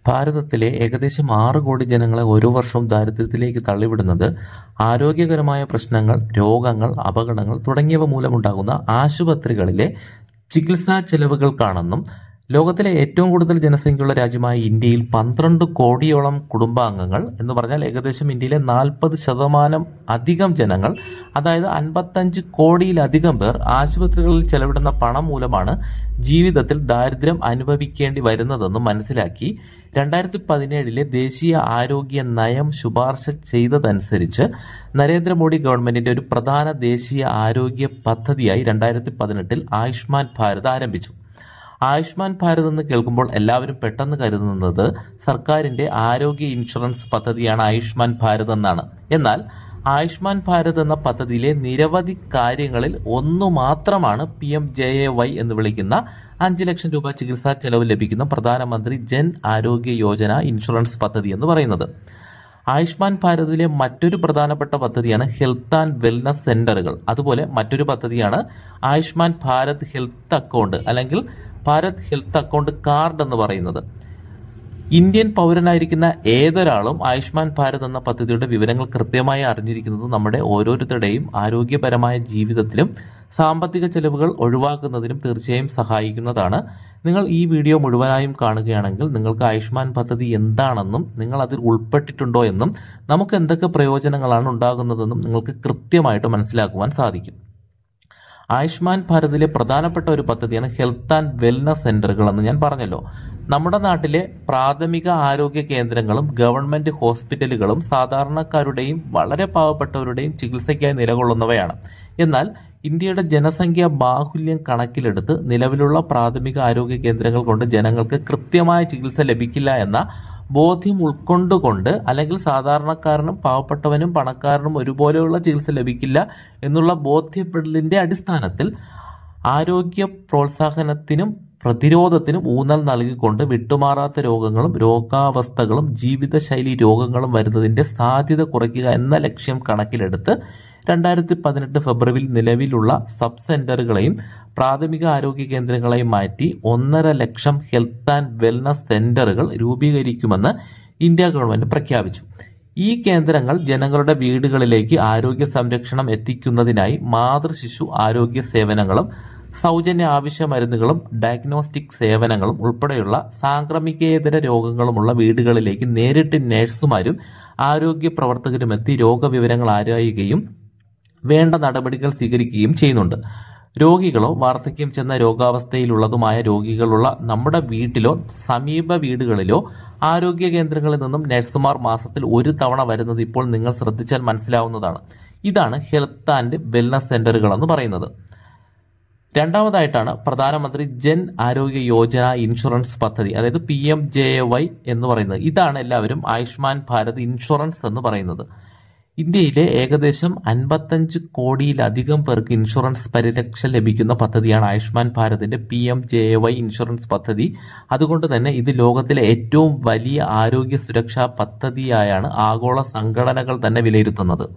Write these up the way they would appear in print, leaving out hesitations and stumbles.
ഭാരതത്തിലെ ഏകദേശം 6 കോടി ജനങ്ങളെ ഓരോ വർഷവും ദാരിദ്ര്യത്തിലേക്ക് തള്ളിവിടുന്നത് ആരോഗ്യകരമായ പ്രശ്നങ്ങൾ, രോഗങ്ങൾ, അപകടങ്ങൾ തുടങ്ങിയവ മൂലമുണ്ടാകുന്ന ആശുപത്രികളിലെ ചികിത്സാ ചെലവുകൾക്കാണെന്നും ലോകത്തിലെ ഏറ്റവും കൂടുതൽ ജനസംഖ്യയുള്ള രാജ്യമായ ഇന്ത്യയിൽ 12 കോടിയോളം കുടുംബാംഗങ്ങൾ എന്ന് പറഞ്ഞാൽ ഏകദേശം ഇന്ത്യയിലെ 40% അധികം ജനങ്ങൾ, അതായത് 55 കോടിയിലധികം പേർ ആശുപത്രികളിൽ ചെലവിടുന്ന പണം മൂലമാണ് ജീവിതത്തിൽ ദാരിദ്ര്യം അനുഭവിക്കേണ്ടി വരുന്നതെന്നും മനസ്സിലാക്കി 2017 ദേശീയ ആരോഗ്യ നയം ശുപാർശ ചെയ്തതനുസരിച്ച് നരേന്ദ്രമോദി ഗവൺമെന്റിന്റെ ഒരു പ്രധാന ദേശീയ ആരോഗ്യ പദ്ധതിയായി 2018 ആയുഷ്മാൻ ഭാരത് ആരംഭിച്ചു. ആയുഷ്മാൻ ഭാരത് എന്ന് കേൾക്കുമ്പോൾ എല്ലാവരും പെട്ടെന്ന് കരുതുന്നത് സർക്കാരിന്റെ ആരോഗ്യ ഇൻഷുറൻസ് പദ്ധതിയാണ് ആയുഷ്മാൻ ഭാരത് എന്നാണ്. എന്നാൽ ആയുഷ്മാൻ ഭാരത് എന്ന പദ്ധതിയിലെ നിരവധി കാര്യങ്ങളിൽ ഒന്നു മാത്രമാണ് PMJAY എന്ന് വിളിക്കുന്ന 5 ലക്ഷം രൂപ ചികിത്സാ ചെലവ് ലഭിക്കുന്ന പ്രധാനമന്ത്രി ജൻ ആരോഗ്യ യോജന ഇൻഷുറൻസ് പദ്ധതി എന്ന് പറയുന്നത്. ആയുഷ്മാൻ ഭാരതിലെ മറ്റൊരു പ്രധാനപ്പെട്ട പദ്ധതിയാണ് ഹെൽത്ത് ആൻഡ് വെൽനസ് സെന്ററുകൾ. അതുപോലെ മറ്റൊരു പദ്ധതിയാണ് ആയുഷ്മാൻ ഭാരത് ഹെൽത്ത് അക്കൗണ്ട് അല്ലെങ്കിൽ ഭാരത് ഹെൽത്ത് അക്കൗണ്ട് കാർഡ് എന്ന് പറയുന്നത്. ഇന്ത്യൻ പൗരനായിരിക്കുന്ന ഏതൊരാളും ആയുഷ്മാൻ ഭാരത് എന്ന പദ്ധതിയുടെ വിവരങ്ങൾ കൃത്യമായി അറിഞ്ഞിരിക്കുന്നത് നമ്മുടെ ഓരോരുത്തരുടെയും ആരോഗ്യപരമായ ജീവിതത്തിലും സാമ്പത്തിക ചെലവുകൾ ഒഴിവാക്കുന്നതിനും തീർച്ചയായും സഹായിക്കുന്നതാണ്. നിങ്ങൾ ഈ വീഡിയോ മുഴുവനായും കാണുകയാണെങ്കിൽ നിങ്ങൾക്ക് ആയുഷ്മാൻ പദ്ധതി എന്താണെന്നും നിങ്ങൾ അതിൽ ഉൾപ്പെട്ടിട്ടുണ്ടോ എന്നും നമുക്ക് എന്തൊക്കെ പ്രയോജനങ്ങളാണ് ഉണ്ടാകുന്നതെന്നും നിങ്ങൾക്ക് കൃത്യമായിട്ട് മനസ്സിലാക്കുവാൻ സാധിക്കും. ആയുഷ്മാൻ ഭാരതിലെ പ്രധാനപ്പെട്ട ഒരു പദ്ധതിയാണ് ഹെൽത്ത് ആൻഡ് വെൽനസ് സെന്ററുകൾ എന്ന് ഞാൻ പറഞ്ഞല്ലോ. നമ്മുടെ നാട്ടിലെ പ്രാഥമിക ആരോഗ്യ കേന്ദ്രങ്ങളും ഗവൺമെന്റ് ഹോസ്പിറ്റലുകളും സാധാരണക്കാരുടെയും വളരെ പാവപ്പെട്ടവരുടെയും ചികിത്സയ്ക്കായി നിലകൊള്ളുന്നവയാണ്. എന്നാൽ ഇന്ത്യയുടെ ജനസംഖ്യാ ബാഹുല്യം കണക്കിലെടുത്ത് നിലവിലുള്ള പ്രാഥമിക ആരോഗ്യ കേന്ദ്രങ്ങൾ കൊണ്ട് ജനങ്ങൾക്ക് കൃത്യമായ ചികിത്സ ലഭിക്കില്ല എന്ന ബോധ്യം ഉൾക്കൊണ്ടുകൊണ്ട്, അല്ലെങ്കിൽ സാധാരണക്കാരനും പാവപ്പെട്ടവനും പണക്കാരനും ഒരുപോലെയുള്ള ചികിത്സ ലഭിക്കില്ല എന്നുള്ള ബോധ്യപ്പെടലിന്റെ അടിസ്ഥാനത്തിൽ ആരോഗ്യ പ്രോത്സാഹനത്തിനും പ്രതിരോധത്തിനും ഊന്നൽ നൽകിക്കൊണ്ട് വിട്ടുമാറാത്ത രോഗങ്ങളും രോഗാവസ്ഥകളും ജീവിതശൈലി രോഗങ്ങളും വരുന്നതിന്റെ സാധ്യത കുറയ്ക്കുക എന്ന ലക്ഷ്യം കണക്കിലെടുത്ത് 2018 ഫെബ്രുവരിയിൽ നിലവിലുള്ള സബ് സെന്ററുകളെയും പ്രാഥമിക ആരോഗ്യ കേന്ദ്രങ്ങളെയും മാറ്റി 1.5 ലക്ഷം ഹെൽത്ത് ആൻഡ് വെൽനസ് സെന്ററുകൾ രൂപീകരിക്കുമെന്ന് ഇന്ത്യ ഗവൺമെന്റ് പ്രഖ്യാപിച്ചു. ഈ കേന്ദ്രങ്ങൾ ജനങ്ങളുടെ വീടുകളിലേക്ക് ആരോഗ്യ സംരക്ഷണം എത്തിക്കുന്നതിനായി മാതൃശിശു ആരോഗ്യ സേവനങ്ങളും സൗജന്യ ആവശ്യ മരുന്നുകളും ഡയഗ്നോസ്റ്റിക് സേവനങ്ങളും ഉൾപ്പെടെയുള്ള സാംക്രമികേതര രോഗങ്ങളുമുള്ള വീടുകളിലേക്ക് നേരിട്ട് നഴ്സുമാരും ആരോഗ്യ പ്രവർത്തകരും എത്തി രോഗവിവരങ്ങൾ ആരായുകയും വേണ്ട നടപടികൾ സ്വീകരിക്കുകയും ചെയ്യുന്നുണ്ട്. രോഗികളോ വാർദ്ധക്യം ചെന്ന രോഗാവസ്ഥയിലുള്ളതുമായ രോഗികളുള്ള നമ്മുടെ വീട്ടിലോ സമീപ വീടുകളിലോ ആരോഗ്യ കേന്ദ്രങ്ങളിൽ നിന്നും നഴ്സുമാർ മാസത്തിൽ 1 തവണ വരുന്നത് ഇപ്പോൾ നിങ്ങൾ ശ്രദ്ധിച്ചാൽ മനസ്സിലാവുന്നതാണ്. ഇതാണ് ഹെൽത്ത് ആൻഡ് വെൽനസ് സെന്ററുകൾ എന്ന് പറയുന്നത്. രണ്ടാമതായിട്ടാണ് പ്രധാനമന്ത്രി ജൻ ആരോഗ്യ യോജന ഇൻഷുറൻസ് പദ്ധതി, അതായത് PMJAY എന്ന് പറയുന്നത്. ഇതാണ് എല്ലാവരും ആയുഷ്മാൻ ഭാരത് ഇൻഷുറൻസ് എന്ന് പറയുന്നത്. ഇന്ത്യയിലെ ഏകദേശം 55 കോടിയിലധികം പേർക്ക് ഇൻഷുറൻസ് പരിരക്ഷ ലഭിക്കുന്ന പദ്ധതിയാണ് ആയുഷ്മാൻ ഭാരതിന്റെ PMJAY ഇൻഷുറൻസ് പദ്ധതി. അതുകൊണ്ട് തന്നെ ഇത് ലോകത്തിലെ ഏറ്റവും വലിയ ആരോഗ്യ സുരക്ഷാ പദ്ധതിയായാണ് ആഗോള സംഘടനകൾ തന്നെ വിലയിരുത്തുന്നത്.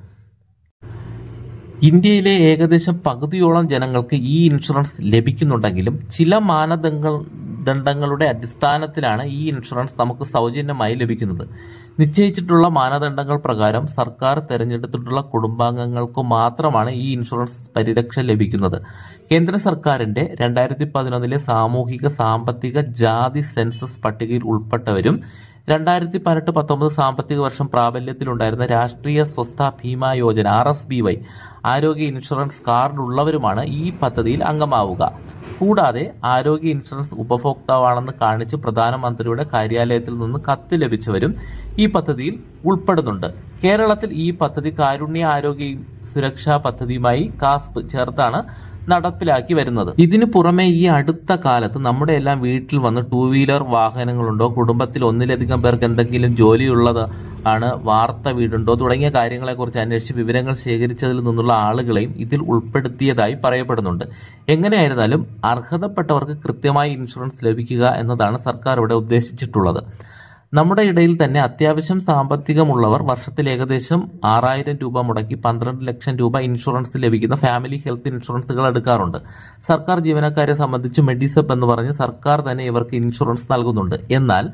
ഇന്ത്യയിലെ ഏകദേശം പകുതിയോളം ജനങ്ങൾക്ക് ഈ ഇൻഷുറൻസ് ലഭിക്കുന്നുണ്ടെങ്കിലും ചില മാനദണ്ഡങ്ങളുടെ അടിസ്ഥാനത്തിലാണ് ഈ ഇൻഷുറൻസ് നമുക്ക് സൗജന്യമായി ലഭിക്കുന്നത്. നിശ്ചയിച്ചിട്ടുള്ള മാനദണ്ഡങ്ങൾ പ്രകാരം സർക്കാർ തെരഞ്ഞെടുത്തിട്ടുള്ള കുടുംബാംഗങ്ങൾക്ക് മാത്രമാണ് ഈ ഇൻഷുറൻസ് പരിരക്ഷ ലഭിക്കുന്നത്. കേന്ദ്ര സർക്കാരിന്റെ 2011 സാമൂഹിക സാമ്പത്തിക ജാതി സെൻസസ് പട്ടികയിൽ ഉൾപ്പെട്ടവരും 2018-19 സാമ്പത്തിക വർഷം പ്രാബല്യത്തിലുണ്ടായിരുന്ന രാഷ്ട്രീയ സ്വസ്ഥ ഭീമാ യോജന RSBY ആരോഗ്യ ഇൻഷുറൻസ് കാർഡ് ഉള്ളവരുമാണ് ഈ പദ്ധതിയിൽ അംഗമാവുക. കൂടാതെ ആരോഗ്യ ഇൻഷുറൻസ് ഉപഭോക്താവാണെന്ന് കാണിച്ച് പ്രധാനമന്ത്രിയുടെ കാര്യാലയത്തിൽ നിന്ന് കത്ത് ലഭിച്ചവരും ഈ പദ്ധതിയിൽ ഉൾപ്പെടുന്നുണ്ട്. കേരളത്തിൽ ഈ പദ്ധതി കാരുണ്യ ആരോഗ്യ സുരക്ഷാ പദ്ധതിയുമായി കാസ്പ് ചേർത്താണ് നടപ്പിലാക്കി വരുന്നത്. ഇതിനു പുറമെ ഈ അടുത്ത കാലത്ത് നമ്മുടെ എല്ലാം വീട്ടിൽ വന്ന് 2 വീലർ വാഹനങ്ങളുണ്ടോ, കുടുംബത്തിൽ ഒന്നിലധികം പേർക്ക് എന്തെങ്കിലും ജോലിയുള്ളത് ആണ്, വാർത്ത വീടുണ്ടോ തുടങ്ങിയ കാര്യങ്ങളെക്കുറിച്ച് അന്വേഷിച്ച് വിവരങ്ങൾ ശേഖരിച്ചതിൽ നിന്നുള്ള ആളുകളെയും ഇതിൽ ഉൾപ്പെടുത്തിയതായി പറയപ്പെടുന്നുണ്ട്. എങ്ങനെയായിരുന്നാലും അർഹതപ്പെട്ടവർക്ക് കൃത്യമായി ഇൻഷുറൻസ് ലഭിക്കുക എന്നതാണ് സർക്കാർ ഇവിടെ ഉദ്ദേശിച്ചിട്ടുള്ളത്. നമ്മുടെ ഇടയിൽ തന്നെ അത്യാവശ്യം സാമ്പത്തികമുള്ളവർ വർഷത്തിൽ ഏകദേശം 6000 രൂപ മുടക്കി 12 ലക്ഷം രൂപ ഇൻഷുറൻസ് ലഭിക്കുന്ന ഫാമിലി ഹെൽത്ത് ഇൻഷുറൻസുകൾ എടുക്കാറുണ്ട്. സർക്കാർ ജീവനക്കാരെ സംബന്ധിച്ച് മെഡിസെപ്പ് എന്ന് പറഞ്ഞ് സർക്കാർ തന്നെ ഇവർക്ക് ഇൻഷുറൻസ് നൽകുന്നുണ്ട്. എന്നാൽ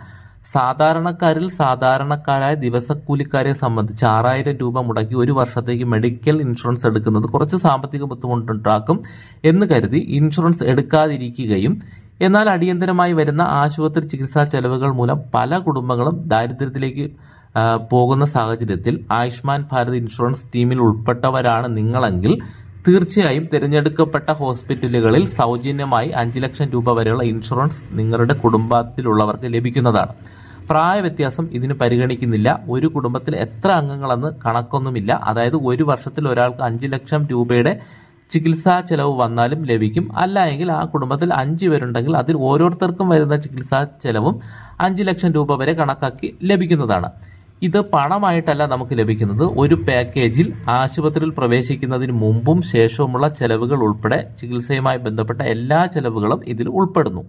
സാധാരണക്കാരായ ദിവസക്കൂലിക്കാരെ സംബന്ധിച്ച് 6000 രൂപ മുടക്കി ഒരു വർഷത്തേക്ക് മെഡിക്കൽ ഇൻഷുറൻസ് എടുക്കുന്നത് കുറച്ച് സാമ്പത്തിക ബുദ്ധിമുട്ടുണ്ടാക്കും എന്ന് കരുതി ഇൻഷുറൻസ് എടുക്കാതിരിക്കുകയും എന്നാൽ അടിയന്തരമായി വരുന്ന ആശുപത്രി ചികിത്സാ ചെലവുകൾ മൂലം പല കുടുംബങ്ങളും ദാരിദ്ര്യത്തിലേക്ക് പോകുന്ന സാഹചര്യത്തിൽ ആയുഷ്മാൻ ഭാരത് ഇൻഷുറൻസ് സ്കീമിൽ ഉൾപ്പെട്ടവരാണ് നിങ്ങളെങ്കിൽ തീർച്ചയായും തിരഞ്ഞെടുക്കപ്പെട്ട ഹോസ്പിറ്റലുകളിൽ സൗജന്യമായി 5 ലക്ഷം രൂപ വരെയുള്ള ഇൻഷുറൻസ് നിങ്ങളുടെ കുടുംബത്തിലുള്ളവർക്ക് ലഭിക്കുന്നതാണ്. പ്രായ വ്യത്യാസം ഇതിന് പരിഗണിക്കുന്നില്ല. ഒരു കുടുംബത്തിൽ എത്ര അംഗങ്ങളെന്ന് കണക്കൊന്നുമില്ല. അതായത് ഒരു വർഷത്തിൽ ഒരാൾക്ക് 5 ലക്ഷം രൂപയുടെ ചികിത്സാ ചെലവ് വന്നാലും ലഭിക്കും. അല്ല എങ്കിൽ ആ കുടുംബത്തിൽ 5 പേരുണ്ടെങ്കിൽ അതിൽ ഓരോരുത്തർക്കും വരുന്ന ചികിത്സാ ചെലവും 5 ലക്ഷം രൂപ വരെ കണക്കാക്കി ലഭിക്കുന്നതാണ്. ഇത് പണമായിട്ടല്ല നമുക്ക് ലഭിക്കുന്നത്. ഒരു പാക്കേജിൽ ആശുപത്രിയിൽ പ്രവേശിക്കുന്നതിന് മുമ്പും ശേഷവുമുള്ള ചെലവുകൾ ഉൾപ്പെടെ ചികിത്സയുമായി ബന്ധപ്പെട്ട എല്ലാ ചെലവുകളും ഇതിൽ ഉൾപ്പെടുന്നു.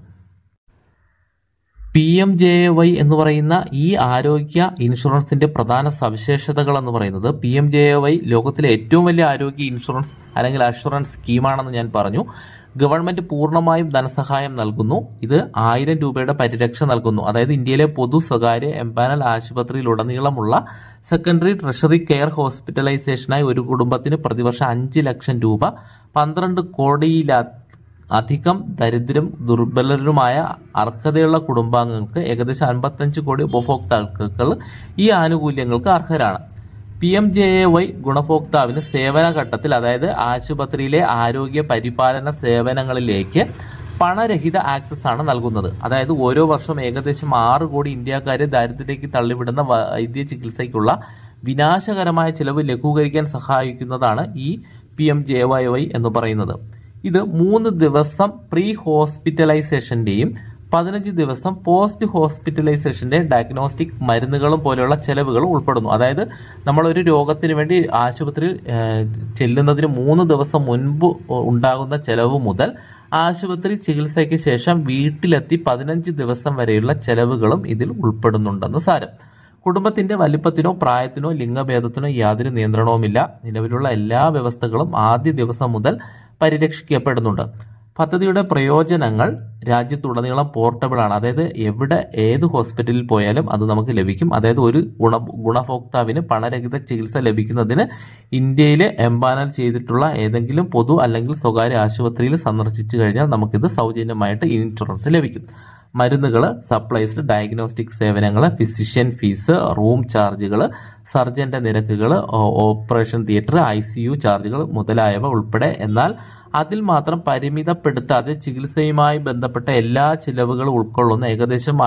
PMJAY എന്ന് പറയുന്ന ഈ ആരോഗ്യ ഇൻഷുറൻസിന്റെ പ്രധാന സവിശേഷതകൾ എന്ന് പറയുന്നത്, PMJAY ലോകത്തിലെ ഏറ്റവും വലിയ ആരോഗ്യ ഇൻഷുറൻസ് അല്ലെങ്കിൽ അഷുറൻസ് സ്കീമാണെന്ന് ഞാൻ പറഞ്ഞു. ഗവൺമെന്റ് പൂർണ്ണമായും ധനസഹായം നൽകുന്നു. ഇത് 1000 രൂപയുടെ പരിരക്ഷ നൽകുന്നു. അതായത് ഇന്ത്യയിലെ പൊതു സ്വകാര്യ എംപാനൽ ആശുപത്രിയിലുടനീളമുള്ള സെക്കൻഡറി ട്രഷറി കെയർ ഹോസ്പിറ്റലൈസേഷനായി ഒരു കുടുംബത്തിന് പ്രതിവർഷം 5 ലക്ഷം രൂപ, 12 കോടിയിലധികം ദരിദ്രം ദുർബലരുമായ അർഹതയുള്ള കുടുംബാംഗങ്ങൾക്ക് ഏകദേശം 55 കോടി ഉപഭോക്താക്കൾ ഈ ആനുകൂല്യങ്ങൾക്ക് അർഹരാണ്. PMJAY ഗുണഭോക്താവിന് സേവന ഘട്ടത്തിൽ, അതായത് ആശുപത്രിയിലെ ആരോഗ്യ പരിപാലന സേവനങ്ങളിലേക്ക് പണരഹിത ആക്സസ് ആണ് നൽകുന്നത്. അതായത് ഓരോ വർഷം ഏകദേശം 6 കോടി ഇന്ത്യക്കാരെ ദാരിദ്ര്യത്തിലേക്ക് തള്ളിവിടുന്ന വൈദ്യ ചികിത്സയ്ക്കുള്ള വിനാശകരമായ ചിലവ് ലഘൂകരിക്കാൻ സഹായിക്കുന്നതാണ് ഈ PMJAY എന്ന് പറയുന്നത്. ഇത് 3 ദിവസം പ്രീ ഹോസ്പിറ്റലൈസേഷന്റെയും 15 ദിവസം പോസ്റ്റ് ഹോസ്പിറ്റലൈസേഷന്റെ ഡയഗ്നോസ്റ്റിക് മരുന്നുകളും പോലെയുള്ള ചെലവുകൾ ഉൾപ്പെടുന്നു. അതായത് നമ്മളൊരു രോഗത്തിന് വേണ്ടി ആശുപത്രിയിൽ ചെല്ലുന്നതിന് 3 ദിവസം മുൻപ് ഉണ്ടാകുന്ന ചെലവ് മുതൽ ആശുപത്രി ചികിത്സയ്ക്ക് ശേഷം വീട്ടിലെത്തി 15 ദിവസം വരെയുള്ള ചെലവുകളും ഇതിൽ ഉൾപ്പെടുന്നുണ്ടെന്ന് സാരം. കുടുംബത്തിന്റെ വലിപ്പത്തിനോ പ്രായത്തിനോ ലിംഗഭേദത്തിനോ യാതൊരു നിയന്ത്രണവുമില്ല. നിലവിലുള്ള എല്ലാ വ്യവസ്ഥകളും ആദ്യ ദിവസം മുതൽ പരിരക്ഷിക്കപ്പെടുന്നുണ്ട്. പദ്ധതിയുടെ പ്രയോജനങ്ങൾ രാജ്യത്തുടനീളം പോർട്ടബിൾ ആണ്. അതായത് എവിടെ ഏത് ഹോസ്പിറ്റലിൽ പോയാലും അത് നമുക്ക് ലഭിക്കും. അതായത് ഒരു ഗുണഭോക്താവിന് പണരഹിത ചികിത്സ ലഭിക്കുന്നതിന് ഇന്ത്യയിൽ എംപാനൽ ചെയ്തിട്ടുള്ള ഏതെങ്കിലും പൊതു അല്ലെങ്കിൽ സ്വകാര്യ ആശുപത്രിയിൽ സന്ദർശിച്ചു കഴിഞ്ഞാൽ നമുക്കിത് സൗജന്യമായിട്ട് ഇൻഷുറൻസ് ലഭിക്കും. മരുന്നുകൾ, സപ്ലൈസ്, ഡയഗ്നോസ്റ്റിക് സേവനങ്ങൾ, ഫിസിഷ്യൻ ഫീസ്, റൂം ചാർജുകൾ, സർജന്റെ നിരക്കുകൾ, ഓപ്പറേഷൻ തിയേറ്റർ, ICU ചാർജുകൾ മുതലായവ ഉൾപ്പെടെ, എന്നാൽ അതിൽ മാത്രം പരിമിതപ്പെടുത്താതെ ചികിത്സയുമായി ബന്ധപ്പെട്ട എല്ലാ ചിലവുകളും ഉൾക്കൊള്ളുന്ന ഏകദേശം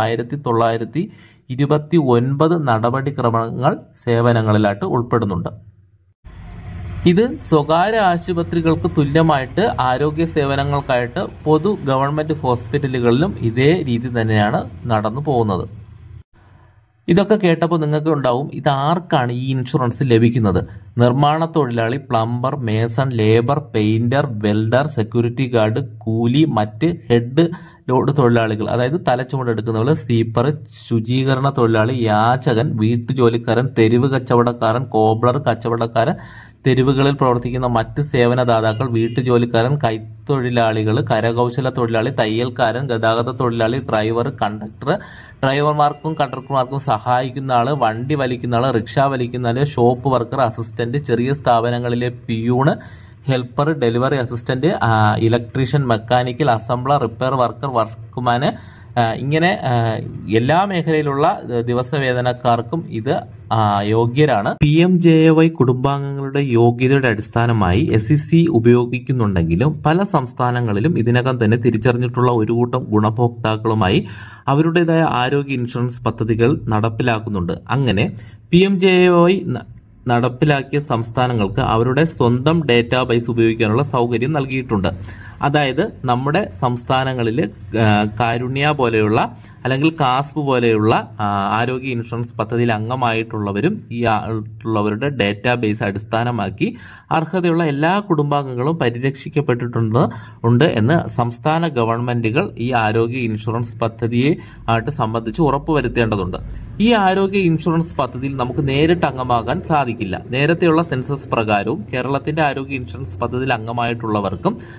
1929 നടപടിക്രമങ്ങൾ സേവനങ്ങളിലായിട്ട് ഉൾപ്പെടുന്നുണ്ട്. ഇത് സ്വകാര്യ ആശുപത്രികൾക്ക് തുല്യമായിട്ട് ആരോഗ്യ സേവനങ്ങൾക്കായിട്ട് പൊതു ഗവൺമെന്റ് ഹോസ്പിറ്റലുകളിലും ഇതേ രീതി തന്നെയാണ് നടന്നു പോകുന്നത്. ഇതൊക്കെ കേട്ടപ്പോൾ നിങ്ങൾക്ക് ഉണ്ടാവും, ഇത് ആർക്കാണ് ഈ ഇൻഷുറൻസ് ലഭിക്കുന്നത്? നിർമ്മാണ തൊഴിലാളി, plumber, mason, labour, painter, welder, security guard, കൂലി, മറ്റ് ഹെഡ് ലോഡ് തൊഴിലാളികൾ, അതായത് തലച്ചുമടെടുക്കുന്നവർ, സ്വീപ്പർ, ശുചീകരണ തൊഴിലാളി, യാചകൻ, വീട്ടുജോലിക്കാരൻ, തെരുവ് കച്ചവടക്കാരൻ, കോബ്ലർ, കച്ചവടക്കാരൻ, തെരുവുകളിൽ പ്രവർത്തിക്കുന്ന മറ്റ് സേവനദാതാക്കൾ, വീട്ടുജോലിക്കാരൻ, കൈത്തൊഴിലാളികൾ, കരകൗശല തൊഴിലാളി, തയ്യൽക്കാരൻ, ഗതാഗത തൊഴിലാളി, ഡ്രൈവർ, കണ്ടക്ടർ, ഡ്രൈവർമാർക്കും കണ്ടക്ടർമാർക്കും സഹായിക്കുന്ന ആള്, വണ്ടി വലിക്കുന്ന ആള്, റിക്ഷ വലിക്കുന്ന ആള്, ഷോപ്പ് വർക്കർ, അസിസ്റ്റന്റ്, ചെറിയ സ്ഥാപനങ്ങളിലെ peon, helper, delivery assistant, electrician, mechanical, assembler, repair worker, workman, ഇങ്ങനെ എല്ലാ മേഖലയിലുള്ള ദിവസവേതനക്കാർക്കും ഇത് യോഗ്യരാണ്. PMJAY കുടുംബാംഗങ്ങളുടെ യോഗ്യതയുടെ അടിസ്ഥാനമായി SEC ഉപയോഗിക്കുന്നുണ്ടെങ്കിലും പല സംസ്ഥാനങ്ങളിലും ഇതിനകം തന്നെ തിരിച്ചറിഞ്ഞിട്ടുള്ള ഒരു കൂട്ടം ഗുണഭോക്താക്കളുമായി അവരുടേതായ ആരോഗ്യ ഇൻഷുറൻസ് പദ്ധതികൾ നടപ്പിലാക്കുന്നുണ്ട്. അങ്ങനെ PMJAY നടപ്പിലാക്കിയ സംസ്ഥാനങ്ങൾക്ക് അവരുടെ സ്വന്തം ഡേറ്റാബേസ് ഉപയോഗിക്കാനുള്ള സൗകര്യം നൽകിയിട്ടുണ്ട്. അതായത് നമ്മുടെ സംസ്ഥാനങ്ങളിൽ കാരുണ്യ പോലെയുള്ള അല്ലെങ്കിൽ കാസ്പ് പോലെയുള്ള ആരോഗ്യ ഇൻഷുറൻസ് പദ്ധതിയിൽ അംഗമായിട്ടുള്ളവരും ഈ ആയിട്ടുള്ളവരുടെ ഡേറ്റാബേസ് അടിസ്ഥാനമാക്കി അർഹതയുള്ള എല്ലാ കുടുംബാംഗങ്ങളും പരിരക്ഷിക്കപ്പെട്ടിട്ടുണ്ട് എന്ന് സംസ്ഥാന ഗവൺമെന്റുകൾ ഈ ആരോഗ്യ ഇൻഷുറൻസ് പദ്ധതിയെ ആയിട്ട് സംബന്ധിച്ച് ഉറപ്പുവരുത്തേണ്ടതുണ്ട്. ഈ ആരോഗ്യ ഇൻഷുറൻസ് പദ്ധതിയിൽ നമുക്ക് നേരിട്ട് അംഗമാകാൻ സാധിക്കില്ല. നേരത്തെയുള്ള സെൻസസ് പ്രകാരവും കേരളത്തിന്റെ ആരോഗ്യ ഇൻഷുറൻസ് പദ്ധതിയിൽ അംഗമായിട്ടുള്ളവർക്കും അതിനുശേഷം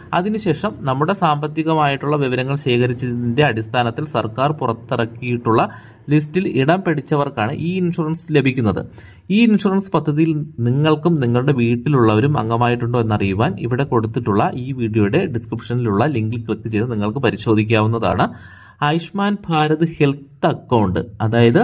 അതിനുശേഷം നമ്മുടെ സാമ്പത്തികമായിട്ടുള്ള വിവരങ്ങൾ ശേഖരിച്ചതിന്റെ അടിസ്ഥാനത്തിൽ സർക്കാർ പുറത്തിറക്കിയിട്ടുള്ള ലിസ്റ്റിൽ ഇടം പിടിച്ചവർക്കാണ് ഈ ഇൻഷുറൻസ് ലഭിക്കുന്നത്. ഈ ഇൻഷുറൻസ് പദ്ധതിയിൽ നിങ്ങൾക്കും നിങ്ങളുടെ വീട്ടിലുള്ളവരും അംഗമായിട്ടുണ്ടോ എന്നറിയുവാൻ ഇവിടെ കൊടുത്തിട്ടുള്ള ഈ വീഡിയോയുടെ ഡിസ്ക്രിപ്ഷനിലുള്ള ലിങ്കിൽ ക്ലിക്ക് ചെയ്ത് നിങ്ങൾക്ക് പരിശോധിക്കാവുന്നതാണ്. ആയുഷ്മാൻ ഭാരത് ഹെൽത്ത് അക്കൗണ്ട്, അതായത്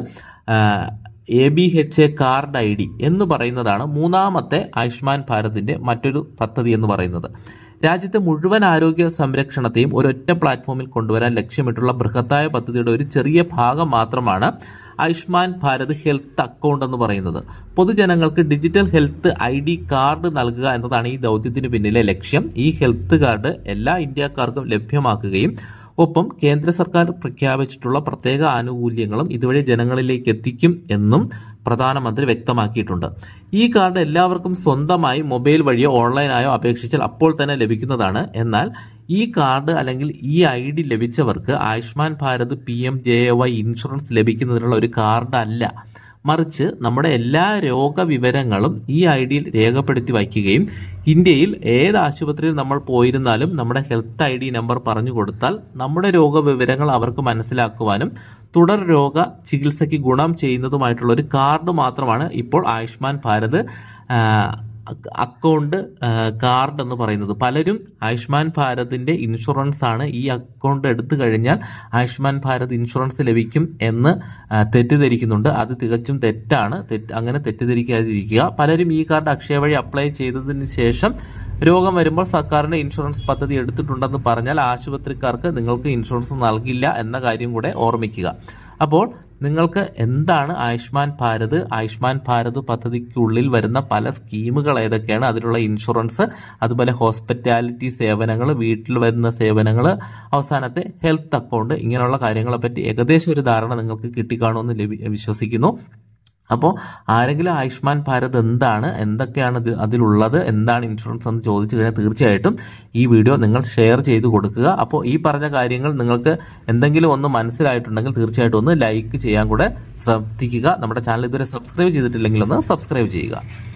ABHA കാർഡ് ID എന്ന് പറയുന്നതാണ് മൂന്നാമത്തെ ആയുഷ്മാൻ ഭാരതിന്റെ മറ്റൊരു പദ്ധതി എന്ന് പറയുന്നത്. രാജ്യത്തെ മുഴുവൻ ആരോഗ്യ സംരക്ഷണത്തെയും ഒരൊറ്റ പ്ലാറ്റ്ഫോമിൽ കൊണ്ടുവരാൻ ലക്ഷ്യമിട്ടുള്ള ബൃഹത്തായ പദ്ധതിയുടെ ഒരു ചെറിയ ഭാഗം മാത്രമാണ് ആയുഷ്മാൻ ഭാരത് ഹെൽത്ത് അക്കൗണ്ട് എന്ന് പറയുന്നത്. പൊതുജനങ്ങൾക്ക് ഡിജിറ്റൽ ഹെൽത്ത് ID കാർഡ് നൽകുക എന്നതാണ് ഈ ദൗത്യത്തിന് പിന്നിലെ ലക്ഷ്യം. ഈ ഹെൽത്ത് കാർഡ് എല്ലാ ഇന്ത്യക്കാർക്കും ലഭ്യമാക്കുകയും ഒപ്പം കേന്ദ്ര സർക്കാർ പ്രഖ്യാപിച്ചിട്ടുള്ള പ്രത്യേക ആനുകൂല്യങ്ങളും ഇതുവഴി ജനങ്ങളിലേക്ക് എത്തിക്കും എന്നും പ്രധാനമന്ത്രി വ്യക്തമാക്കിയിട്ടുണ്ട്. ഈ കാർഡ് എല്ലാവർക്കും സ്വന്തമായി മൊബൈൽ വഴിയോ ഓൺലൈനായോ അപേക്ഷിച്ചാൽ അപ്പോൾ തന്നെ ലഭിക്കുന്നതാണ്. എന്നാൽ ഈ കാർഡ് അല്ലെങ്കിൽ ഈ ID ലഭിച്ചവർക്ക് ആയുഷ്മാൻ ഭാരത് PMJAY ഇൻഷുറൻസ് ലഭിക്കുന്നതിനുള്ള ഒരു കാർഡ് അല്ല, മറിച്ച് നമ്മുടെ എല്ലാ രോഗവിവരങ്ങളും ഈ IDയിൽ രേഖപ്പെടുത്തി വയ്ക്കുകയും ഇന്ത്യയിൽ ഏത് ആശുപത്രിയിൽ നമ്മൾ പോയിരുന്നാലും നമ്മുടെ ഹെൽത്ത് ID നമ്പർ പറഞ്ഞു കൊടുത്താൽ നമ്മുടെ രോഗവിവരങ്ങൾ അവർക്ക് മനസ്സിലാക്കുവാനും തുടർ രോഗ ചികിത്സയ്ക്ക് ഗുണം ചെയ്യുന്നതുമായിട്ടുള്ള ഒരു കാർഡ് മാത്രമാണ് ഇപ്പോൾ ആയുഷ്മാൻ ഭാരത് അക്കൗണ്ട് കാർഡ് എന്ന് പറയുന്നത്. പലരും ആയുഷ്മാൻ ഭാരതിന്റെ ഇൻഷുറൻസ് ആണ്, ഈ അക്കൗണ്ട് എടുത്തു കഴിഞ്ഞാൽ ആയുഷ്മാൻ ഭാരത് ഇൻഷുറൻസ് ലഭിക്കും എന്ന് തെറ്റിദ്ധരിക്കുന്നുണ്ട്. അത് തികച്ചും തെറ്റാണ്. അങ്ങനെ തെറ്റിദ്ധരിക്കാതിരിക്കുക. പലരും ഈ കാർഡ് അക്ഷയ വഴി അപ്ലൈ ചെയ്തതിന് ശേഷം രോഗം വരുമ്പോൾ സർക്കാരിന്റെ ഇൻഷുറൻസ് പദ്ധതി എടുത്തിട്ടുണ്ടെന്ന് പറഞ്ഞാൽ ആശുപത്രിക്കാർക്ക് നിങ്ങൾക്ക് ഇൻഷുറൻസ് നൽകില്ല എന്ന കാര്യം കൂടെ ഓർമ്മിക്കുക. അപ്പോൾ നിങ്ങൾക്ക് എന്താണ് ആയുഷ്മാൻ ഭാരത് പദ്ധതിക്കുള്ളിൽ വരുന്ന പല സ്കീമുകൾ ഏതൊക്കെയാണ്, അതിലുള്ള ഇൻഷുറൻസ്, അതുപോലെ ഹോസ്പിറ്റാലിറ്റി സേവനങ്ങൾ, വീട്ടിൽ വരുന്ന സേവനങ്ങൾ, അവസാനത്തെ ഹെൽത്ത് അക്കൗണ്ട്, ഇങ്ങനെയുള്ള കാര്യങ്ങളെ പറ്റി ഏകദേശം ഒരു ധാരണ നിങ്ങൾക്ക് കിട്ടിക്കാണുമെന്ന് വിശ്വസിക്കുന്നു. അപ്പോൾ ആരെങ്കിലും ആയുഷ്മാൻ ഭാരത് എന്താണ്, എന്തൊക്കെയാണ് അതിലുള്ളത്, എന്താണ് ഇൻഷുറൻസ് എന്ന് ചോദിച്ചു കഴിഞ്ഞാൽ തീർച്ചയായിട്ടും ഈ വീഡിയോ നിങ്ങൾ ഷെയർ ചെയ്ത് കൊടുക്കുക. അപ്പോൾ ഈ പറഞ്ഞ കാര്യങ്ങൾ നിങ്ങൾക്ക് എന്തെങ്കിലും ഒന്ന് മനസ്സിലായിട്ടുണ്ടെങ്കിൽ തീർച്ചയായിട്ടും ഒന്ന് ലൈക്ക് ചെയ്യാൻ കൂടെ ശ്രദ്ധിക്കുക. നമ്മുടെ ചാനൽ ഇതുവരെ സബ്സ്ക്രൈബ് ചെയ്തിട്ടില്ലെങ്കിൽ ഒന്ന് സബ്സ്ക്രൈബ് ചെയ്യുക.